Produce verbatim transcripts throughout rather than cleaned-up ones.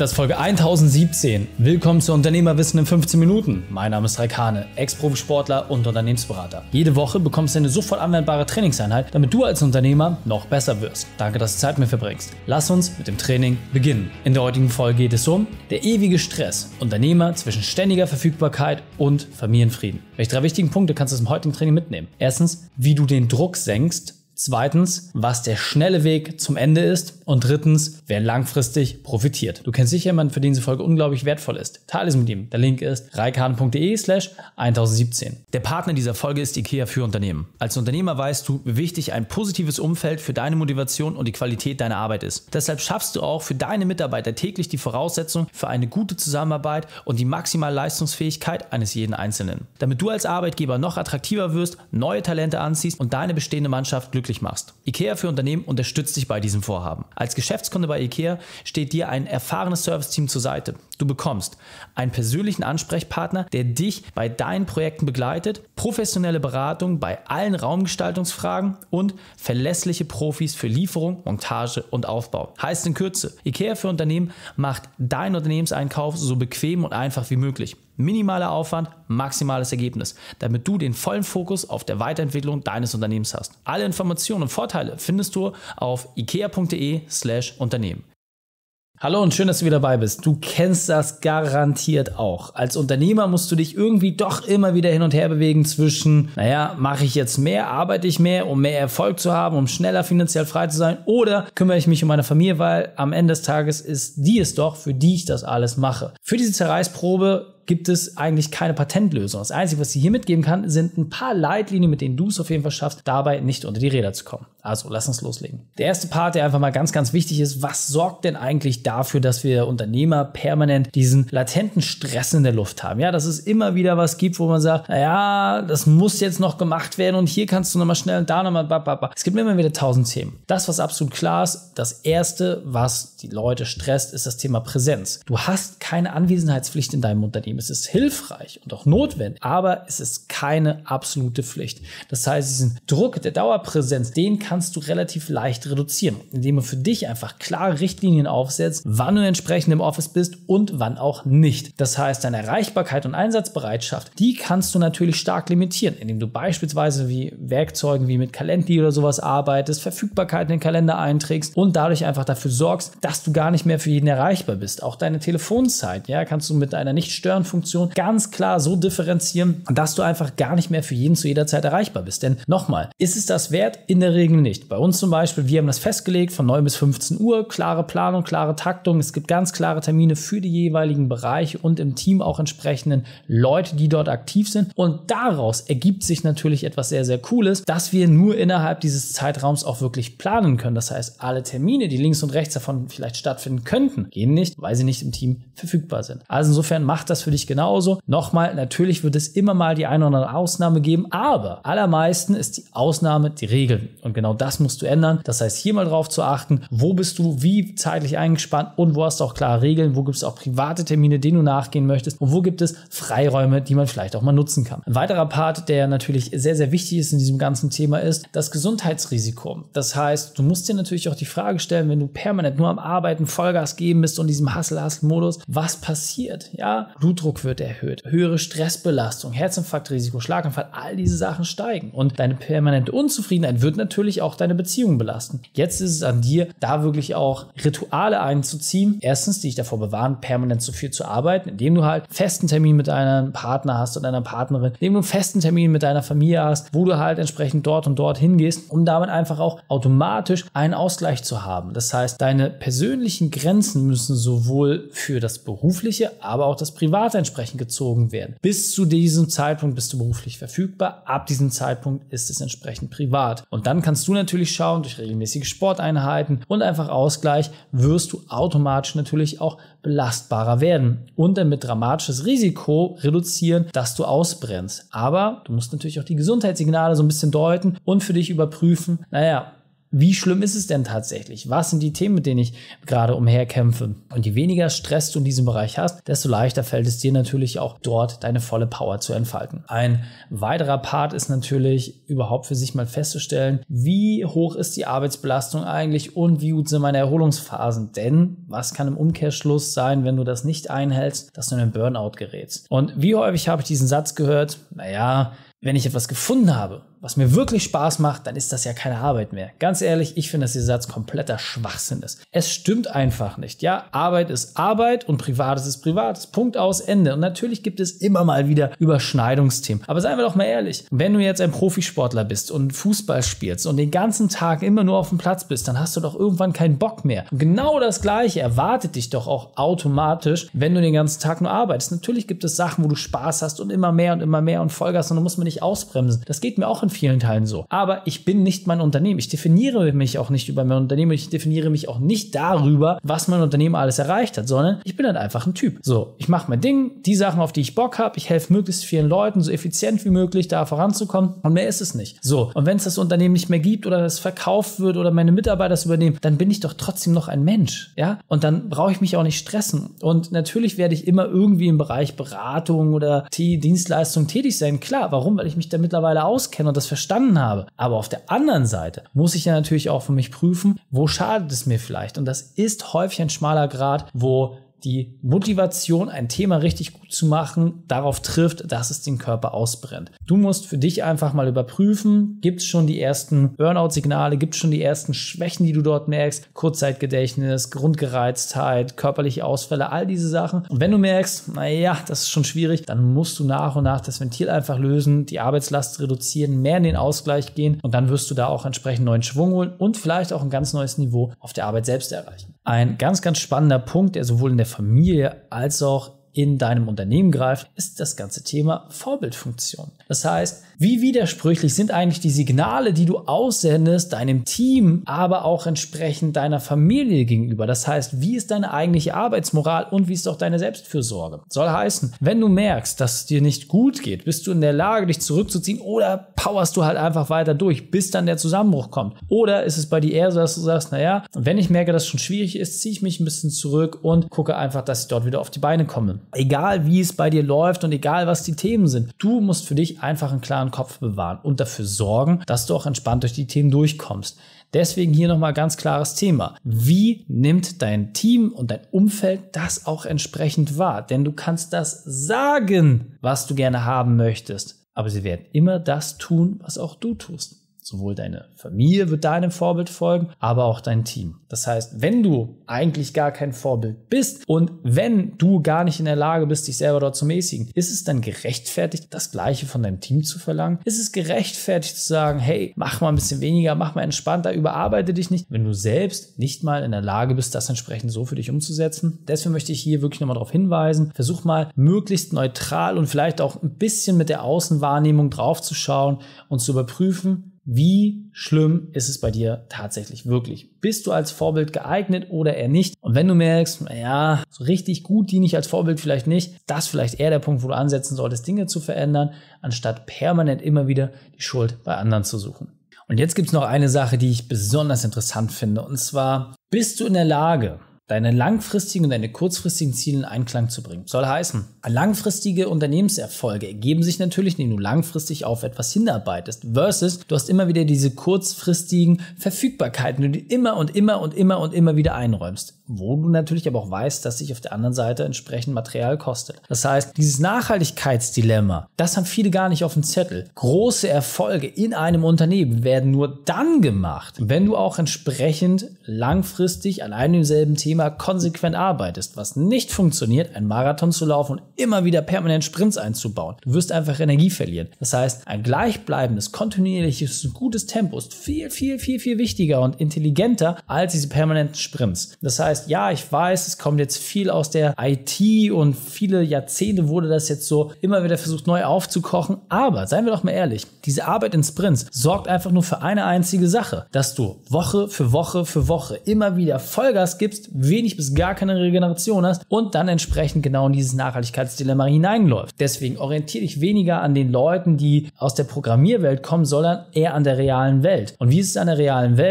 Das ist Folge eintausendsiebzehn. Willkommen zu Unternehmerwissen in fünfzehn Minuten. Mein Name ist Raik Hane, Ex-Profisportler und Unternehmensberater. Jede Woche bekommst du eine sofort anwendbare Trainingseinheit, damit du als Unternehmer noch besser wirst. Danke, dass du Zeit mit mir verbringst. Lass uns mit dem Training beginnen. In der heutigen Folge geht es um der ewige Stress. Unternehmer zwischen ständiger Verfügbarkeit und Familienfrieden. Welche drei wichtigen Punkte kannst du aus dem heutigen Training mitnehmen? Erstens, wie du den Druck senkst. Zweitens, was der schnelle Weg zum Ende ist. Und drittens, wer langfristig profitiert. Du kennst sicher jemanden, für den diese Folge unglaublich wertvoll ist. Teile es mit ihm. Der Link ist reikhane.de slash eintausendsiebzehn. Der Partner dieser Folge ist IKEA für Unternehmen. Als Unternehmer weißt du, wie wichtig ein positives Umfeld für deine Motivation und die Qualität deiner Arbeit ist. Deshalb schaffst du auch für deine Mitarbeiter täglich die Voraussetzung für eine gute Zusammenarbeit und die maximale Leistungsfähigkeit eines jeden Einzelnen. Damit du als Arbeitgeber noch attraktiver wirst, neue Talente anziehst und deine bestehende Mannschaft glücklich machst. IKEA für Unternehmen unterstützt dich bei diesem Vorhaben. Als Geschäftskunde bei IKEA steht dir ein erfahrenes Serviceteam zur Seite. Du bekommst einen persönlichen Ansprechpartner, der dich bei deinen Projekten begleitet, professionelle Beratung bei allen Raumgestaltungsfragen und verlässliche Profis für Lieferung, Montage und Aufbau. Heißt in Kürze, IKEA für Unternehmen macht deinen Unternehmenseinkauf so bequem und einfach wie möglich. Minimaler Aufwand, maximales Ergebnis, damit du den vollen Fokus auf der Weiterentwicklung deines Unternehmens hast. Alle Informationen und Vorteile findest du auf ikea.de slash Unternehmen. Hallo und schön, dass du wieder dabei bist. Du kennst das garantiert auch. Als Unternehmer musst du dich irgendwie doch immer wieder hin und her bewegen zwischen, naja, mache ich jetzt mehr, arbeite ich mehr, um mehr Erfolg zu haben, um schneller finanziell frei zu sein, oder kümmere ich mich um meine Familie, weil am Ende des Tages ist die es doch, für die ich das alles mache. Für diese Zerreißprobe gibt es eigentlich keine Patentlösung. Das Einzige, was ich hier mitgeben kann, sind ein paar Leitlinien, mit denen du es auf jeden Fall schaffst, dabei nicht unter die Räder zu kommen. Also, lass uns loslegen. Der erste Part, der einfach mal ganz, ganz wichtig ist: Was sorgt denn eigentlich dafür, dass wir Unternehmer permanent diesen latenten Stress in der Luft haben? Ja, dass es immer wieder was gibt, wo man sagt, naja, das muss jetzt noch gemacht werden und hier kannst du nochmal schnell und da nochmal, bababa. Es gibt immer wieder tausend Themen. Das, was absolut klar ist, das erste, was die Leute stresst, ist das Thema Präsenz. Du hast keine Anwesenheitspflicht in deinem Unternehmen. Es ist hilfreich und auch notwendig, aber es ist keine absolute Pflicht. Das heißt, diesen Druck der Dauerpräsenz, den kannst du relativ leicht reduzieren, indem du für dich einfach klare Richtlinien aufsetzt, wann du entsprechend im Office bist und wann auch nicht. Das heißt, deine Erreichbarkeit und Einsatzbereitschaft, die kannst du natürlich stark limitieren, indem du beispielsweise wie Werkzeugen wie mit Calendly oder sowas arbeitest, Verfügbarkeit in den Kalender einträgst und dadurch einfach dafür sorgst, dass du gar nicht mehr für jeden erreichbar bist. Auch deine Telefonzeit, ja, kannst du mit einer Nicht-Stören-Funktion ganz klar so differenzieren, dass du einfach gar nicht mehr für jeden zu jeder Zeit erreichbar bist. Denn nochmal, ist es das wert? In der Regel nicht. Bei uns zum Beispiel, wir haben das festgelegt von neun bis fünfzehn Uhr, klare Planung, klare Taktung. Es gibt ganz klare Termine für die jeweiligen Bereiche und im Team auch entsprechenden Leute, die dort aktiv sind. Und daraus ergibt sich natürlich etwas sehr, sehr Cooles, dass wir nur innerhalb dieses Zeitraums auch wirklich planen können. Das heißt, alle Termine, die links und rechts davon vielleicht stattfinden könnten, gehen nicht, weil sie nicht im Team verfügbar sind. Also insofern macht das für dich genauso. Nochmal, natürlich wird es immer mal die eine oder andere Ausnahme geben, aber allermeisten ist die Ausnahme die Regel. Und genau das musst du ändern. Das heißt, hier mal drauf zu achten, wo bist du wie zeitlich eingespannt und wo hast du auch klare Regeln, wo gibt es auch private Termine, denen du nachgehen möchtest und wo gibt es Freiräume, die man vielleicht auch mal nutzen kann. Ein weiterer Part, der natürlich sehr, sehr wichtig ist in diesem ganzen Thema, ist das Gesundheitsrisiko. Das heißt, du musst dir natürlich auch die Frage stellen, wenn du permanent nur am Arbeiten Vollgas geben bist und in diesem Hustle-Hustle-Modus, was passiert? Ja, Blutdruck wird erhöht, höhere Stressbelastung, Herzinfarktrisiko, Schlaganfall, all diese Sachen steigen und deine permanente Unzufriedenheit wird natürlich auch deine Beziehung belasten. Jetzt ist es an dir, da wirklich auch Rituale einzuziehen. Erstens, die dich davor bewahren, permanent zu viel zu arbeiten, indem du halt festen Termin mit deinem Partner hast oder deiner Partnerin, indem du einen festen Termin mit deiner Familie hast, wo du halt entsprechend dort und dort hingehst, um damit einfach auch automatisch einen Ausgleich zu haben. Das heißt, deine persönlichen Grenzen müssen sowohl für das Berufliche, aber auch das Private entsprechend gezogen werden. Bis zu diesem Zeitpunkt bist du beruflich verfügbar, ab diesem Zeitpunkt ist es entsprechend privat. Und dann kannst du natürlich schauen, durch regelmäßige Sporteinheiten und einfach Ausgleich wirst du automatisch natürlich auch belastbarer werden und damit dramatisches Risiko reduzieren, dass du ausbrennst. Aber du musst natürlich auch die Gesundheitssignale so ein bisschen deuten und für dich überprüfen, naja, wie schlimm ist es denn tatsächlich? Was sind die Themen, mit denen ich gerade umherkämpfe? Und je weniger Stress du in diesem Bereich hast, desto leichter fällt es dir natürlich auch dort deine volle Power zu entfalten. Ein weiterer Part ist natürlich überhaupt für sich mal festzustellen, wie hoch ist die Arbeitsbelastung eigentlich und wie gut sind meine Erholungsphasen? Denn was kann im Umkehrschluss sein, wenn du das nicht einhältst, dass du in einen Burnout gerätst? Und wie häufig habe ich diesen Satz gehört? Naja, wenn ich etwas gefunden habe, was mir wirklich Spaß macht, dann ist das ja keine Arbeit mehr. Ganz ehrlich, ich finde, dass dieser Satz kompletter Schwachsinn ist. Es stimmt einfach nicht. Ja, Arbeit ist Arbeit und Privates ist Privates. Punkt, aus, Ende. Und natürlich gibt es immer mal wieder Überschneidungsthemen. Aber seien wir doch mal ehrlich, wenn du jetzt ein Profisportler bist und Fußball spielst und den ganzen Tag immer nur auf dem Platz bist, dann hast du doch irgendwann keinen Bock mehr. Und genau das Gleiche erwartet dich doch auch automatisch, wenn du den ganzen Tag nur arbeitest. Natürlich gibt es Sachen, wo du Spaß hast und immer mehr und immer mehr und Vollgas und da muss man nicht ausbremsen. Das geht mir auch in vielen Teilen so. Aber ich bin nicht mein Unternehmen. Ich definiere mich auch nicht über mein Unternehmen. Ich definiere mich auch nicht darüber, was mein Unternehmen alles erreicht hat, sondern ich bin halt einfach ein Typ. So, ich mache mein Ding, die Sachen, auf die ich Bock habe. Ich helfe möglichst vielen Leuten, so effizient wie möglich da voranzukommen und mehr ist es nicht. So, und wenn es das Unternehmen nicht mehr gibt oder es verkauft wird oder meine Mitarbeiter es übernehmen, dann bin ich doch trotzdem noch ein Mensch. Ja, und dann brauche ich mich auch nicht stressen. Und natürlich werde ich immer irgendwie im Bereich Beratung oder Dienstleistung tätig sein. Klar, warum? Weil ich mich da mittlerweile auskenne und das verstanden habe. Aber auf der anderen Seite muss ich ja natürlich auch für mich prüfen, wo schadet es mir vielleicht? Und das ist häufig ein schmaler Grat, wo die Motivation, ein Thema richtig gut zu machen, darauf trifft, dass es den Körper ausbrennt. Du musst für dich einfach mal überprüfen, gibt es schon die ersten Burnout-Signale, gibt es schon die ersten Schwächen, die du dort merkst, Kurzzeitgedächtnis, Grundgereiztheit, körperliche Ausfälle, all diese Sachen. Und wenn du merkst, naja, das ist schon schwierig, dann musst du nach und nach das Ventil einfach lösen, die Arbeitslast reduzieren, mehr in den Ausgleich gehen und dann wirst du da auch entsprechend neuen Schwung holen und vielleicht auch ein ganz neues Niveau auf der Arbeit selbst erreichen. Ein ganz, ganz spannender Punkt, der sowohl in der Familie als auch in deinem Unternehmen greift, ist das ganze Thema Vorbildfunktion. Das heißt, wie widersprüchlich sind eigentlich die Signale, die du aussendest, deinem Team, aber auch entsprechend deiner Familie gegenüber? Das heißt, wie ist deine eigentliche Arbeitsmoral und wie ist auch deine Selbstfürsorge? Soll heißen, wenn du merkst, dass es dir nicht gut geht, bist du in der Lage, dich zurückzuziehen oder powerst du halt einfach weiter durch, bis dann der Zusammenbruch kommt? Oder ist es bei dir eher so, dass du sagst, naja, wenn ich merke, dass es schon schwierig ist, ziehe ich mich ein bisschen zurück und gucke einfach, dass ich dort wieder auf die Beine komme. Egal wie es bei dir läuft und egal was die Themen sind, du musst für dich einfach einen klaren Kopf bewahren und dafür sorgen, dass du auch entspannt durch die Themen durchkommst. Deswegen hier nochmal ganz klares Thema. Wie nimmt dein Team und dein Umfeld das auch entsprechend wahr? Denn du kannst das sagen, was du gerne haben möchtest, aber sie werden immer das tun, was auch du tust. Sowohl deine Familie wird deinem Vorbild folgen, aber auch dein Team. Das heißt, wenn du eigentlich gar kein Vorbild bist und wenn du gar nicht in der Lage bist, dich selber dort zu mäßigen, ist es dann gerechtfertigt, das Gleiche von deinem Team zu verlangen? Ist es gerechtfertigt zu sagen, hey, mach mal ein bisschen weniger, mach mal entspannter, überarbeite dich nicht, wenn du selbst nicht mal in der Lage bist, das entsprechend so für dich umzusetzen? Deswegen möchte ich hier wirklich nochmal darauf hinweisen, versuch mal möglichst neutral und vielleicht auch ein bisschen mit der Außenwahrnehmung draufzuschauen und zu überprüfen, wie schlimm ist es bei dir tatsächlich wirklich? Bist du als Vorbild geeignet oder eher nicht? Und wenn du merkst, naja, so richtig gut diene ich als Vorbild vielleicht nicht, das ist vielleicht eher der Punkt, wo du ansetzen solltest, Dinge zu verändern, anstatt permanent immer wieder die Schuld bei anderen zu suchen. Und jetzt gibt es noch eine Sache, die ich besonders interessant finde. Und zwar, bist du in der Lage, deine langfristigen und deine kurzfristigen Ziele in Einklang zu bringen? Soll heißen, langfristige Unternehmenserfolge ergeben sich natürlich, indem du langfristig auf etwas hinarbeitest, versus du hast immer wieder diese kurzfristigen Verfügbarkeiten, die du immer und immer und immer und immer wieder einräumst, wo du natürlich aber auch weißt, dass sich auf der anderen Seite entsprechend Material kostet. Das heißt, dieses Nachhaltigkeitsdilemma, das haben viele gar nicht auf dem Zettel. Große Erfolge in einem Unternehmen werden nur dann gemacht, wenn du auch entsprechend langfristig an einem selben Thema konsequent arbeitest. Was nicht funktioniert, ein Marathon zu laufen und immer wieder permanent Sprints einzubauen. Du wirst einfach Energie verlieren. Das heißt, ein gleichbleibendes, kontinuierliches, gutes Tempo ist viel, viel, viel, viel wichtiger und intelligenter als diese permanenten Sprints. Das heißt, ja, ich weiß, es kommt jetzt viel aus der I T und viele Jahrzehnte wurde das jetzt so immer wieder versucht, neu aufzukochen. Aber, seien wir doch mal ehrlich, diese Arbeit in Sprints sorgt einfach nur für eine einzige Sache, dass du Woche für Woche für Woche immer wieder Vollgas gibst, wenig bis gar keine Regeneration hast und dann entsprechend genau in dieses Nachhaltigkeitsdilemma hineinläuft. Deswegen orientiere dich weniger an den Leuten, die aus der Programmierwelt kommen, sondern eher an der realen Welt. Und wie ist es an der realen Welt?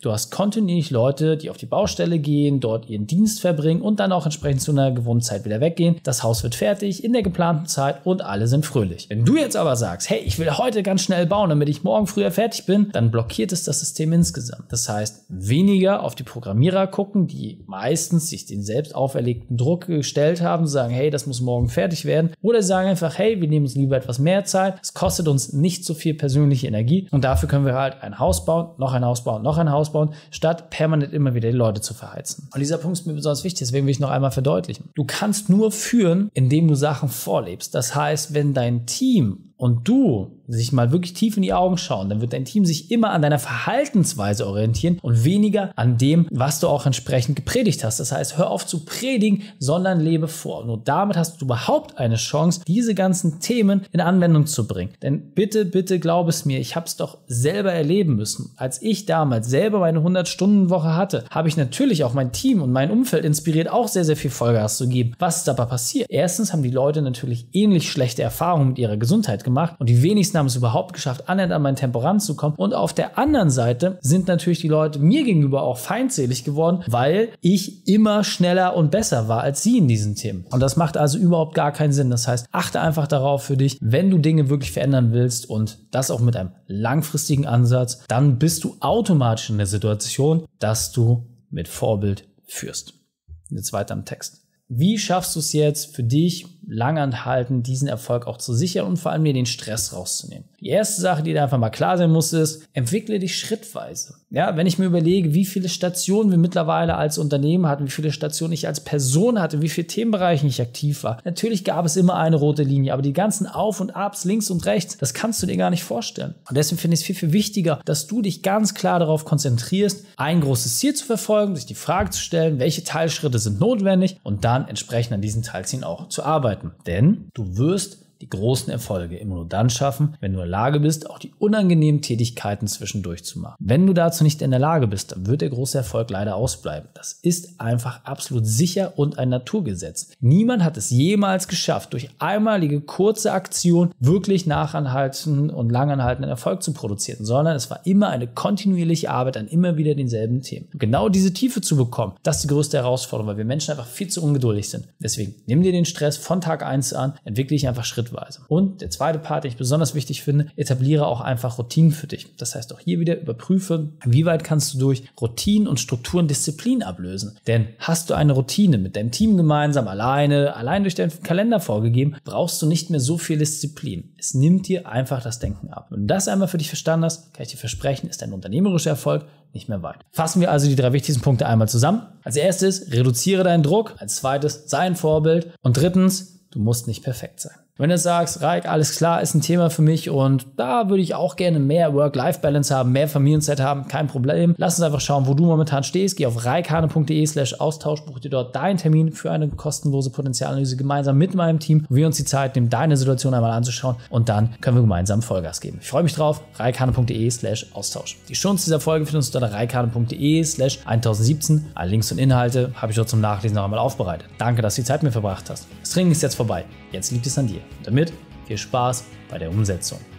Du hast kontinuierlich Leute, die auf die Baustelle gehen, dort ihren Dienst verbringen und dann auch entsprechend zu einer gewohnten Zeit wieder weggehen. Das Haus wird fertig in der geplanten Zeit und alle sind fröhlich. Wenn du jetzt aber sagst, hey, ich will heute ganz schnell bauen, damit ich morgen früher fertig bin, dann blockiert es das System insgesamt. Das heißt, weniger auf die Programmierer gucken, die meistens sich den selbst auferlegten Druck gestellt haben, sagen, hey, das muss morgen fertig werden. Oder sie sagen einfach, hey, wir nehmen uns lieber etwas mehr Zeit, es kostet uns nicht so viel persönliche Energie und dafür können wir halt ein Haus bauen, noch ein Haus bauen, noch ein Haus bauen, statt permanent immer wieder die Leute zu verheizen. Und dieser Punkt ist mir besonders wichtig, deswegen will ich noch einmal verdeutlichen. Du kannst nur führen, indem du Sachen vorlebst. Das heißt, wenn dein Team und du sich mal wirklich tief in die Augen schauen, dann wird dein Team sich immer an deiner Verhaltensweise orientieren und weniger an dem, was du auch entsprechend gepredigt hast. Das heißt, hör auf zu predigen, sondern lebe vor. Nur damit hast du überhaupt eine Chance, diese ganzen Themen in Anwendung zu bringen. Denn bitte, bitte glaub es mir, ich habe es doch selber erleben müssen. Als ich damals selber meine hundert-Stunden-Woche hatte, habe ich natürlich auch mein Team und mein Umfeld inspiriert, auch sehr, sehr viel Vollgas zu geben. Was ist aber passiert? Erstens haben die Leute natürlich ähnlich schlechte Erfahrungen mit ihrer Gesundheit gemacht und die wenigsten haben es überhaupt geschafft, annähernd an mein Tempo ranzukommen. Und auf der anderen Seite sind natürlich die Leute mir gegenüber auch feindselig geworden, weil ich immer schneller und besser war als sie in diesen Themen. Und das macht also überhaupt gar keinen Sinn. Das heißt, achte einfach darauf für dich, wenn du Dinge wirklich verändern willst und das auch mit einem langfristigen Ansatz, dann bist du automatisch in der Situation, dass du mit Vorbild führst. Jetzt weiter im Text. Wie schaffst du es jetzt für dich, langanhaltend diesen Erfolg auch zu sichern und vor allem dir den Stress rauszunehmen? Die erste Sache, die dir einfach mal klar sein muss, ist, entwickle dich schrittweise. Ja, wenn ich mir überlege, wie viele Stationen wir mittlerweile als Unternehmen hatten, wie viele Stationen ich als Person hatte, wie viele Themenbereiche ich aktiv war. Natürlich gab es immer eine rote Linie, aber die ganzen Auf und Abs, links und rechts, das kannst du dir gar nicht vorstellen. Und deswegen finde ich es viel, viel wichtiger, dass du dich ganz klar darauf konzentrierst, ein großes Ziel zu verfolgen, sich die Frage zu stellen, welche Teilschritte sind notwendig und dann entsprechend an diesen Teilzielen auch zu arbeiten. Denn du wirst die großen Erfolge immer nur dann schaffen, wenn du in der Lage bist, auch die unangenehmen Tätigkeiten zwischendurch zu machen. Wenn du dazu nicht in der Lage bist, dann wird der große Erfolg leider ausbleiben. Das ist einfach absolut sicher und ein Naturgesetz. Niemand hat es jemals geschafft, durch einmalige kurze Aktion wirklich nachhaltenden und langanhaltenden Erfolg zu produzieren, sondern es war immer eine kontinuierliche Arbeit an immer wieder denselben Themen. Und genau diese Tiefe zu bekommen, das ist die größte Herausforderung, weil wir Menschen einfach viel zu ungeduldig sind. Deswegen nimm dir den Stress von Tag eins an, entwickle dich einfach schrittweise. Und der zweite Part, den ich besonders wichtig finde, etabliere auch einfach Routinen für dich. Das heißt auch hier wieder überprüfe, wie weit kannst du durch Routinen und Strukturen Disziplin ablösen. Denn hast du eine Routine mit deinem Team gemeinsam, alleine, allein durch deinen Kalender vorgegeben, brauchst du nicht mehr so viel Disziplin. Es nimmt dir einfach das Denken ab. Wenn du das einmal für dich verstanden hast, kann ich dir versprechen, ist dein unternehmerischer Erfolg nicht mehr weit. Fassen wir also die drei wichtigsten Punkte einmal zusammen. Als erstes, reduziere deinen Druck. Als zweites, sei ein Vorbild. Und drittens, du musst nicht perfekt sein. Wenn du sagst, Raik, alles klar, ist ein Thema für mich und da würde ich auch gerne mehr Work-Life-Balance haben, mehr Familienzeit haben, kein Problem. Lass uns einfach schauen, wo du momentan stehst. Geh auf reikhane.de slash Austausch, buch dir dort deinen Termin für eine kostenlose Potenzialanalyse gemeinsam mit meinem Team, wo wir uns die Zeit nehmen, deine Situation einmal anzuschauen und dann können wir gemeinsam Vollgas geben. Ich freue mich drauf, reikhane.de slash Austausch. Die Shownotes dieser Folge findest du unter reikhane.de slash tausendsiebzehn. Alle Links und Inhalte habe ich dort zum Nachlesen noch einmal aufbereitet. Danke, dass du die Zeit mit mir verbracht hast. Das Training ist jetzt vorbei. Jetzt liegt es an dir. Und damit viel Spaß bei der Umsetzung.